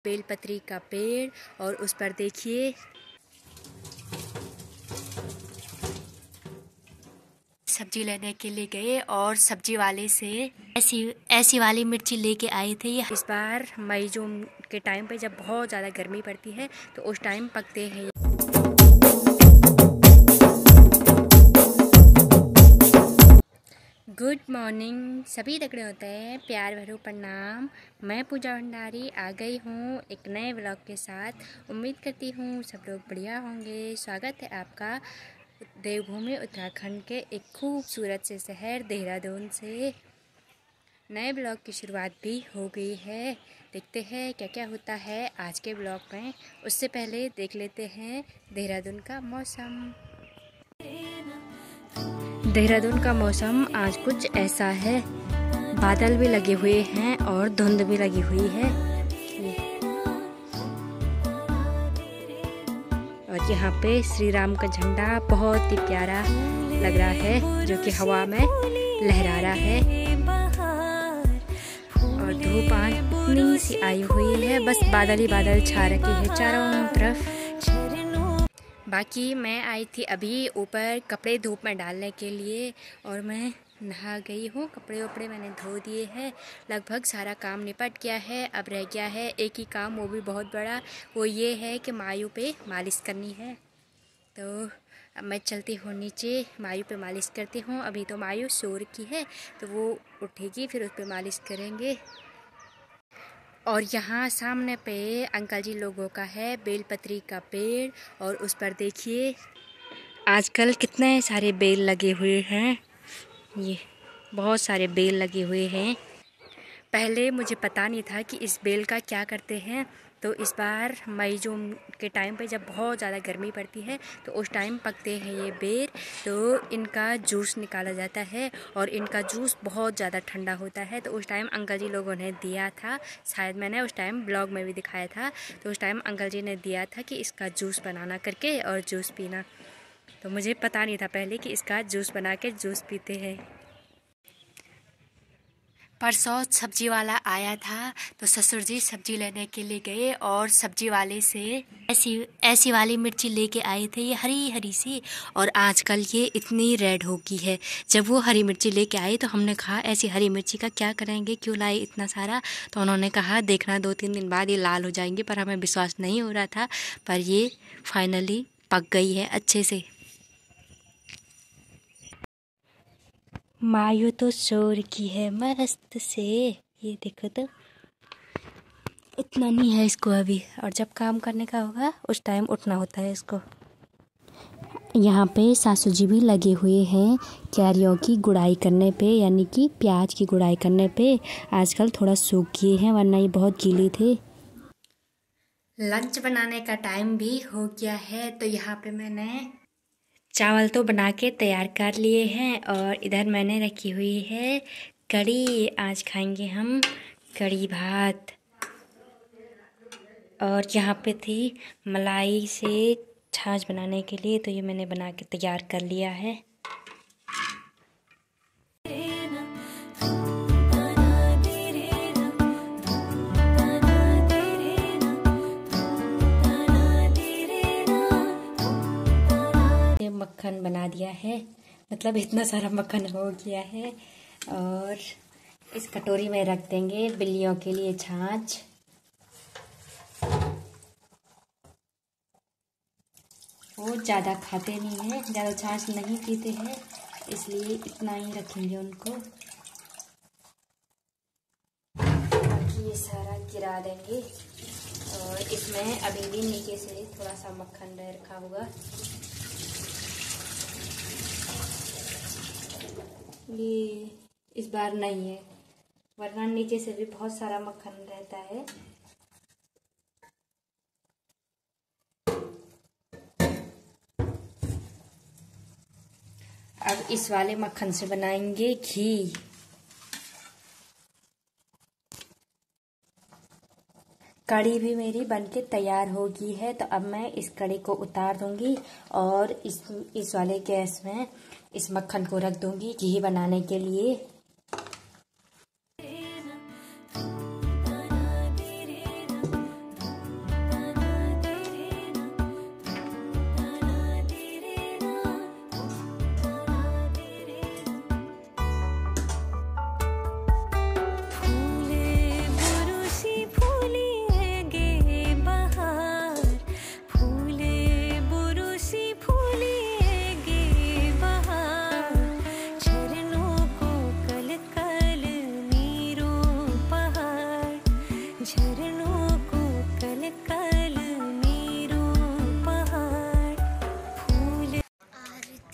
बेलपत्री का पेड़ और उस पर देखिए सब्जी लेने के लिए गए और सब्जी वाले से ऐसी वाली मिर्ची लेके आए थे। इस बार मई जून के टाइम पे जब बहुत ज़्यादा गर्मी पड़ती है तो उस टाइम पकते हैं। गुड मॉर्निंग सभी तगड़े होते हैं, प्यार भरो प्रणाम। मैं पूजा भंडारी आ गई हूँ एक नए व्लॉग के साथ। उम्मीद करती हूँ सब लोग बढ़िया होंगे। स्वागत है आपका देवभूमि उत्तराखंड के एक खूबसूरत से शहर देहरादून से। नए ब्लॉग की शुरुआत भी हो गई है। देखते हैं क्या क्या होता है आज के ब्लॉग में। उससे पहले देख लेते हैं देहरादून का मौसम। देहरादून का मौसम आज कुछ ऐसा है, बादल भी लगे हुए हैं और धुंध भी लगी हुई है। और यहाँ पे श्री राम का झंडा बहुत ही प्यारा लग रहा है जो कि हवा में लहरा रहा है। और धूप इतनी सी आई हुई है, बस बादल ही बादल छा रखे हैं चारों तरफ। बाकी मैं आई थी अभी ऊपर कपड़े धूप में डालने के लिए और मैं नहा गई हूँ। कपड़े वपड़े मैंने धो दिए हैं, लगभग सारा काम निपट गया है। अब रह गया है एक ही काम, वो भी बहुत बड़ा। वो ये है कि मायू पे मालिश करनी है। तो अब मैं चलती हूँ नीचे, मायू पे मालिश करती हूँ। अभी तो मायू सो रखी है तो वो उठेगी फिर उस पर मालिश करेंगे। और यहाँ सामने पे अंकल जी लोगों का है बेलपत्री का पेड़ और उस पर देखिए आजकल कितने सारे बेल लगे हुए हैं। ये बहुत सारे बेल लगे हुए हैं। पहले मुझे पता नहीं था कि इस बेल का क्या करते हैं। तो इस बार मई जून के टाइम पे जब बहुत ज़्यादा गर्मी पड़ती है तो उस टाइम पकते हैं ये बेर। तो इनका जूस निकाला जाता है और इनका जूस बहुत ज़्यादा ठंडा होता है। तो उस टाइम अंकल जी लोगों ने दिया था, शायद मैंने उस टाइम ब्लॉग में भी दिखाया था। तो उस टाइम अंकल जी ने दिया था कि इसका जूस बनाना करके और जूस पीना। तो मुझे पता नहीं था पहले कि इसका जूस बना के जूस पीते हैं। परसों सब्जी वाला आया था तो ससुर जी सब्जी लेने के लिए गए और सब्जी वाले से ऐसी वाली मिर्ची लेके आए थे, ये हरी हरी सी। और आजकल ये इतनी रेड हो गई है। जब वो हरी मिर्ची लेके आए तो हमने कहा ऐसी हरी मिर्ची का क्या करेंगे, क्यों लाए इतना सारा। तो उन्होंने कहा देखना 2-3 दिन बाद ये लाल हो जाएंगे। पर हमें विश्वास नहीं हो रहा था, पर ये फाइनली पक गई है अच्छे से। मायू तो शोर की है मस्त से, ये देखो तो इतना नहीं है इसको अभी। और जब काम करने का होगा उस टाइम उठना होता है इसको। यहाँ पे सासू जी भी लगे हुए हैं कैरियों की गुड़ाई करने पे, यानी कि प्याज की गुड़ाई करने पे। आजकल थोड़ा सूख गए हैं वरना ये बहुत गीले थे। लंच बनाने का टाइम भी हो गया है तो यहाँ पे मैंने चावल तो बना के तैयार कर लिए हैं और इधर मैंने रखी हुई है कढ़ी। आज खाएंगे हम कढ़ी भात। और यहाँ पे थी मलाई से छाछ बनाने के लिए, तो ये मैंने बना के तैयार कर लिया है। मक्खन बना दिया है, मतलब इतना सारा मक्खन हो गया है। और इस कटोरी में रख देंगे बिल्लियों के लिए छाछ। वो ज़्यादा खाते नहीं हैं, ज़्यादा छाछ नहीं पीते हैं, इसलिए इतना ही रखेंगे उनको। बाकी ये सारा गिरा देंगे। और इसमें अभी भी नीचे से थोड़ा सा मक्खन रखा होगा। ये इस बार नहीं है, वरना नीचे से भी बहुत सारा मक्खन रहता है। अब इस वाले मक्खन से बनाएंगे घी। कढ़ी भी मेरी बनके तैयार हो गई है, तो अब मैं इस कढ़ी को उतार दूंगी और इस वाले गैस में इस मक्खन को रख दूंगी घी बनाने के लिए।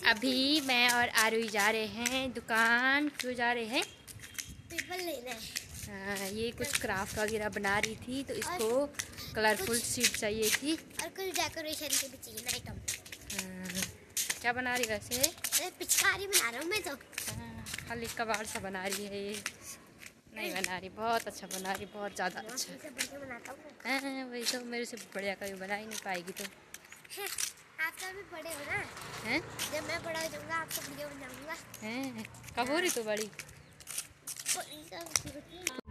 अभी मैं और आरुई जा रहे हैं दुकान। क्यों जा रहे हैं? पेपर लेना है। ये कुछ क्राफ्ट वगैरह बना रही थी तो इसको कलरफुल शीट चाहिए थी और कुछ डेकोरेशन के भी चाहिए आइटम। क्या बना रही वैसे? अरे पिचकारी बना रहा हूँ मैं तो। खाली कबाड़ सा बना रही है ये। नहीं बना रही, बहुत अच्छा बना रही, बहुत ज़्यादा अच्छा। बनाता हूँ। वही तो, मेरे से बढ़िया कभी बना ही नहीं पाएगी तो। आप तो अभी बड़े हो ना? हैं? जब मैं बड़ा हो जाऊंगा आपको वीडियो बनाऊंगा। हैं? कब हो रही तू बड़ी?